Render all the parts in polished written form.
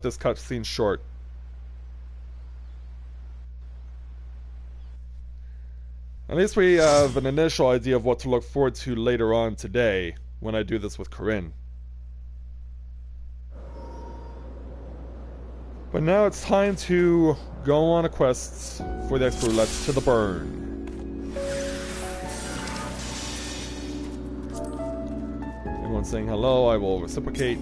this cutscene short. At least we have an initial idea of what to look forward to later on today when I do this with Corinne. But now it's time to go on a quest for the extra roulette to the burn. Everyone saying hello, I will reciprocate.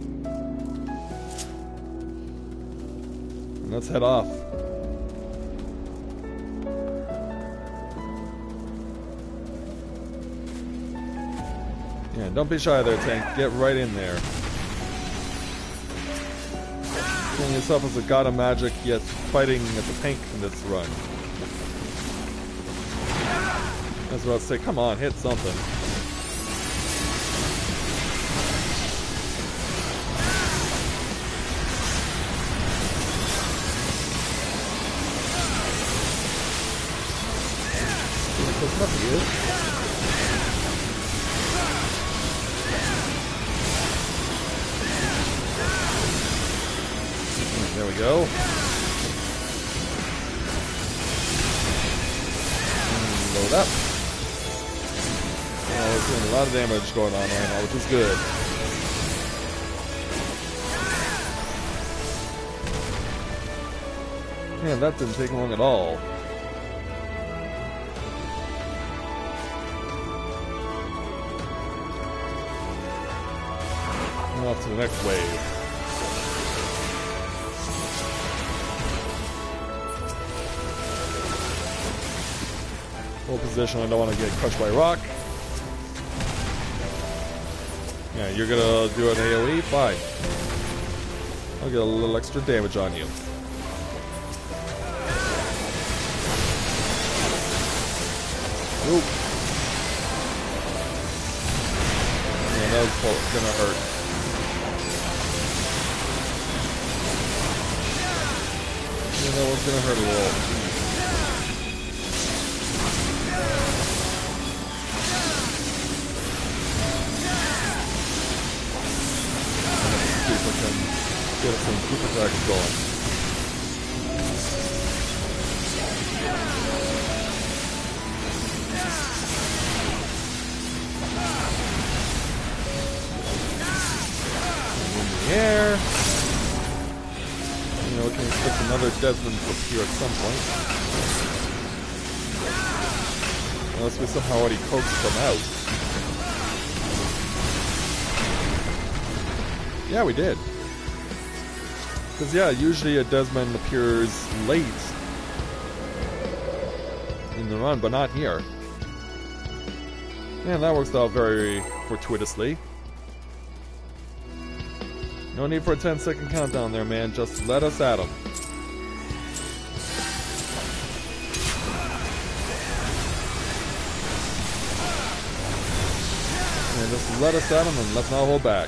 And let's head off. Yeah, don't be shy there, Tank. Get right in there. Feeling yourself as a god of magic, yet fighting as a tank in this run. That's what I was saying. Come on, hit something. Close enough, he is. There we go. Load up. Oh, we're doing a lot of damage going on right now, which is good. Man, that didn't take long at all. And off to the next wave. Full position, I don't want to get crushed by rock. Yeah, you're gonna do an AoE? Fine. I'll get a little extra damage on you. Oop. Yeah, that was gonna hurt. Yeah, that was gonna hurt a little. Get some group attacks going. And in the air. You know, we can expect another Desmond to appear at some point. Unless we somehow already coaxed them out. Yeah, we did. Because, yeah, usually a Desmond appears late in the run, but not here. Yeah, that works out very fortuitously. No need for a 10-second countdown there, man. Just let us at him. Yeah, just let us at him and let's not hold back.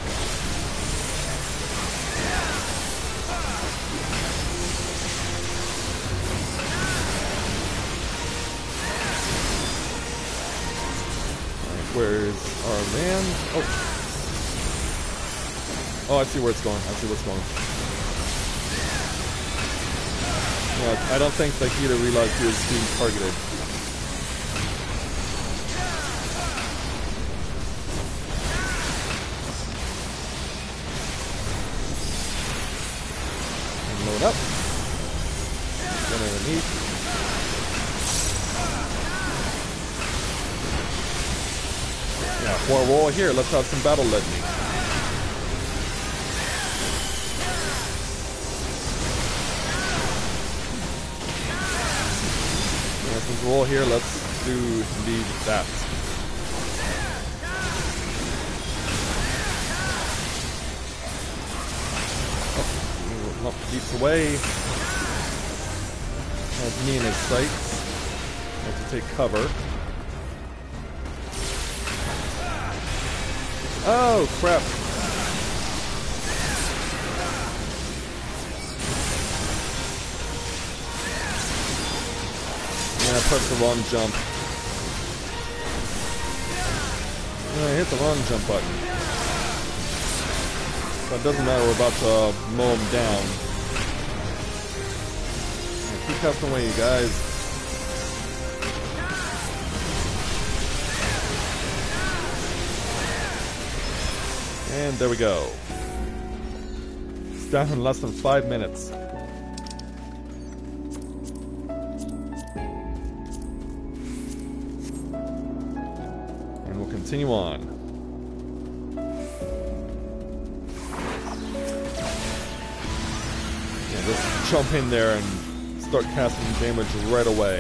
Where's our man? Oh. Oh, I see where it's going. I see what's going. Yeah, I don't think the Hida realized he was being targeted. And load up. Then underneath. Yeah, well, here, let's have some battle litany. Yeah, since we're all here, let's do indeed that. Oh, leaps away. Has me in his sights. I have to take cover. Oh, crap. Yeah, I pressed the wrong jump. Yeah, I hit the wrong jump button. But it doesn't matter, we're about to mow him down. Keep casting away, you guys. And there we go. It's down in less than 5 minutes. And we'll continue on. Just jump in there and start casting damage right away.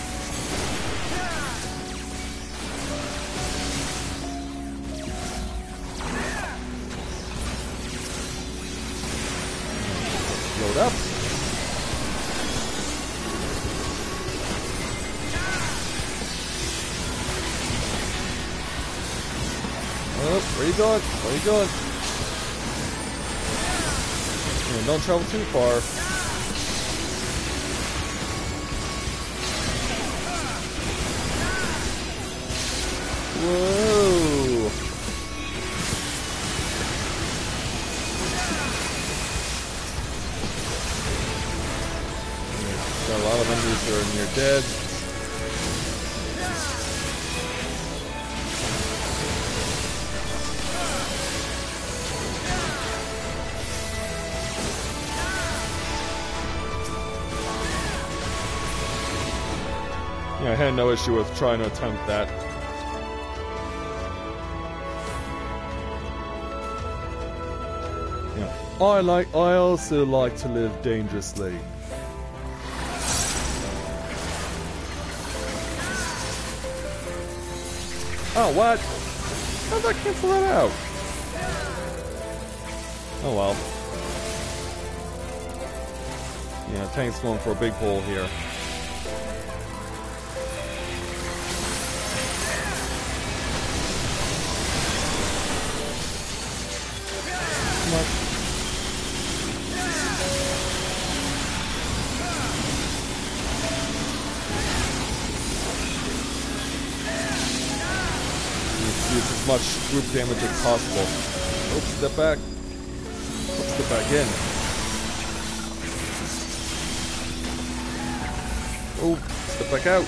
Load up. Oh, where you going? Where you going? And don't travel too far. Whoa! Got a lot of enemies that are near dead. Yeah, I had no issue with trying to attempt that. I also like to live dangerously. Oh, what? How'd that cancel that out? Oh well. Yeah, tank's going for a big hole here. Come on. Use as much group damage as possible. Oops, step back. Oops, step back in. Oh, step back out.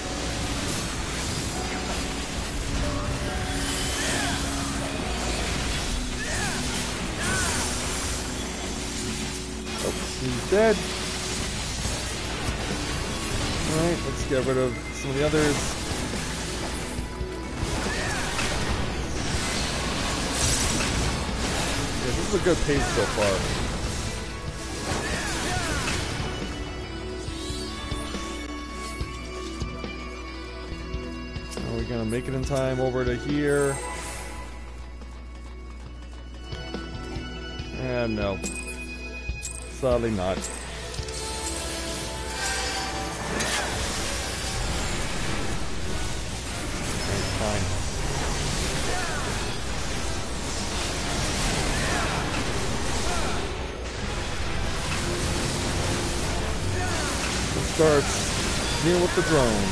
Oops, he's dead. Alright, let's get rid of some of the others. This is a good pace so far. Are we gonna make it in time over to here? And no. Sadly not. It's fine. Starts dealing with the drone.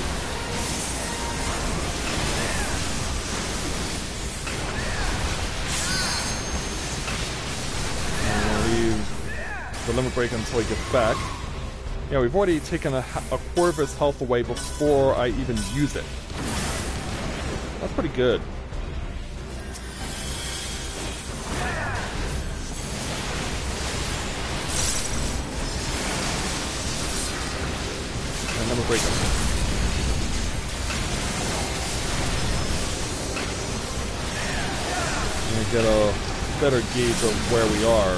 And we'll leave the limit break until he gets back. Yeah, we've already taken a quarter of his health away before I even use it. That's pretty good. Number break him. And get a better gauge of where we are.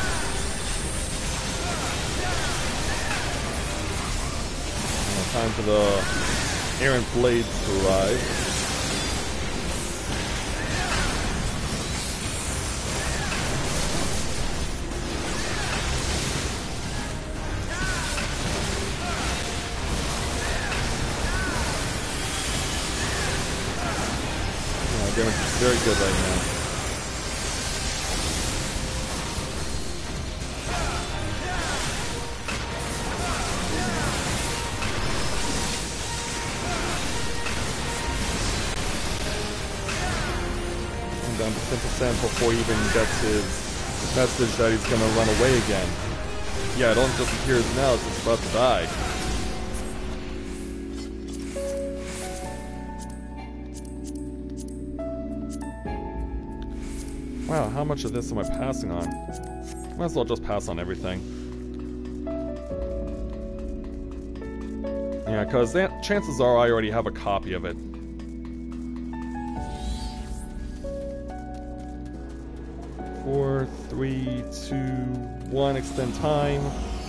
Time for the errant blades to arrive. Damage is very good right now. I'm down to 10% before he even gets his message that he's gonna run away again. Yeah, it only just appears now as it's about to die. Wow, how much of this am I passing on? Might as well just pass on everything. Yeah, because chances are I already have a copy of it. 4, 3, 2, 1, extend time.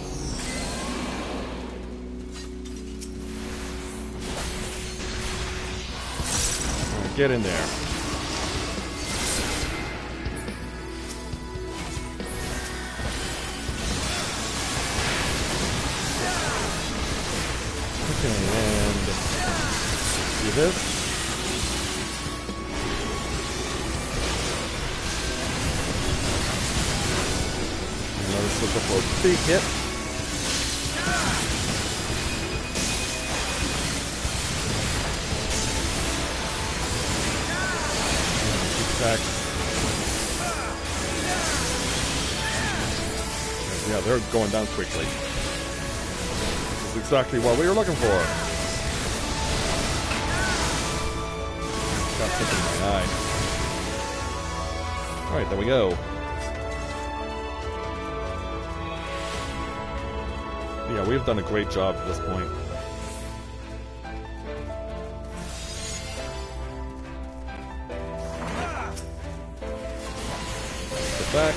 Right, get in there. Okay, and do this. This was a big hit. Back. Yeah, they're going down quickly. This is exactly what we were looking for. Got something in my eye. Alright, there we go. Yeah, we've done a great job at this point. Get back.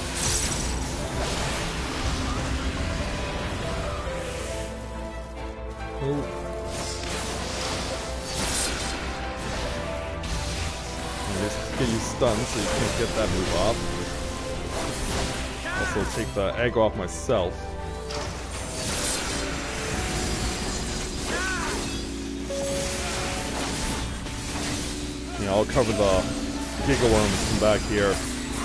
Oh. Just get you stunned so you can't get that move off. Also take the egg off myself. I'll cover the Giga Worms from back here.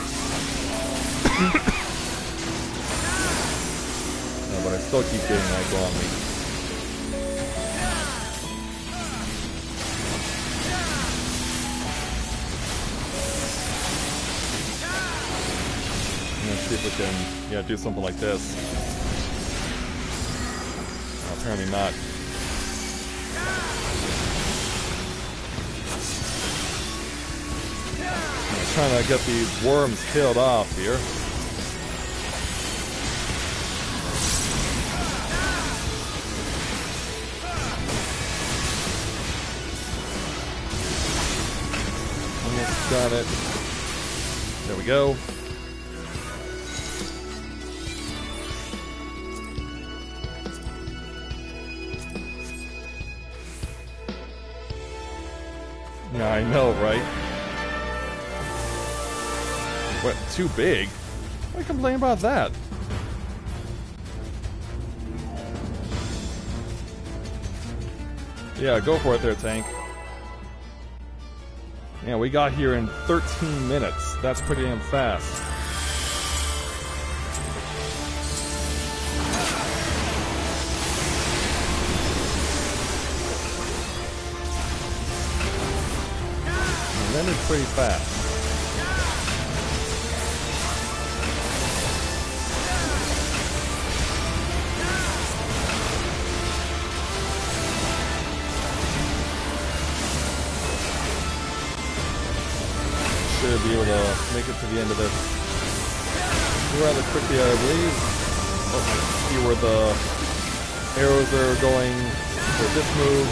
No, but I still keep getting egg on me. Let's see if we can, do something like this. Apparently not. Trying to get these worms killed off here. Almost got it. There we go. Yeah, I know, right? What, too big? Why complain about that? Yeah, go for it there, tank. Yeah, we got here in 13 minutes. That's pretty damn fast. And then it's pretty fast. Should be able to make it to the end of this rather quickly, I believe. Oh, see where the arrows are going for this move.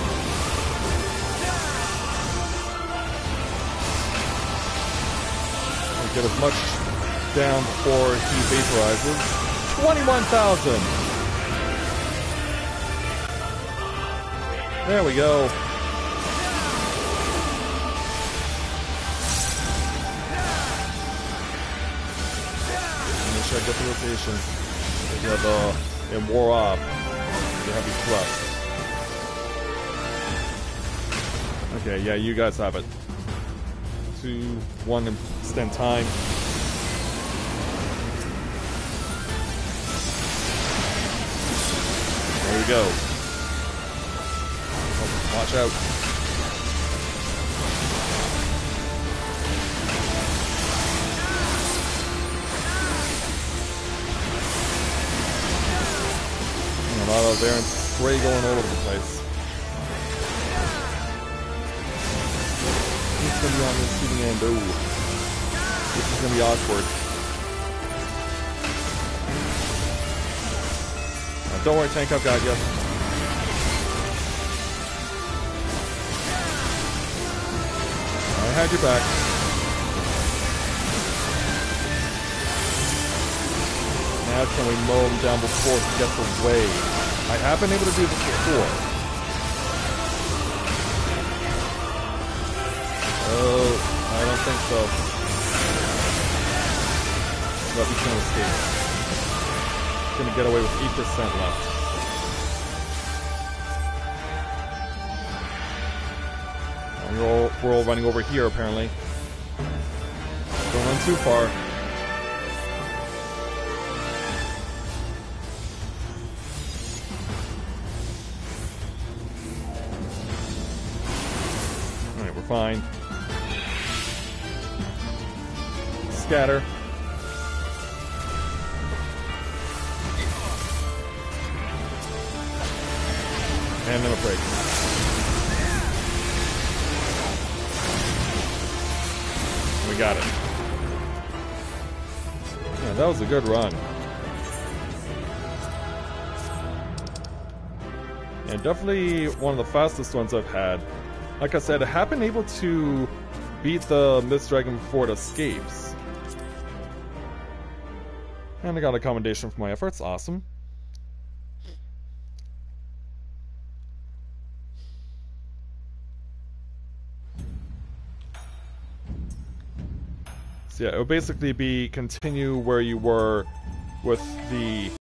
I'll get as much down before he vaporizes. 21,000! There we go. Get the rotation. You have it wore off. The heavy thrust. Okay, yeah, you guys have it. 2, 1, extend time. There we go. Oh, watch out. A lot of air and spray going all over the place. Who's gonna be on the receiving end? Ooh. This is gonna be awkward. Don't worry, Tank, I've got you. I had your back. Now can we mow him down before he gets away? I have been able to do this before. Oh, I don't think so. But he's gonna escape. He's gonna get away with 8% left. And we're all running over here, apparently. Don't run too far. Alright, we're fine. Scatter. And then a break. We got it. Yeah, that was a good run. And definitely one of the fastest ones I've had. Like I said, I have been able to beat the Mist Dragon before it escapes. And I got a commendation for my efforts. Awesome. So yeah, it would basically be continue where you were with the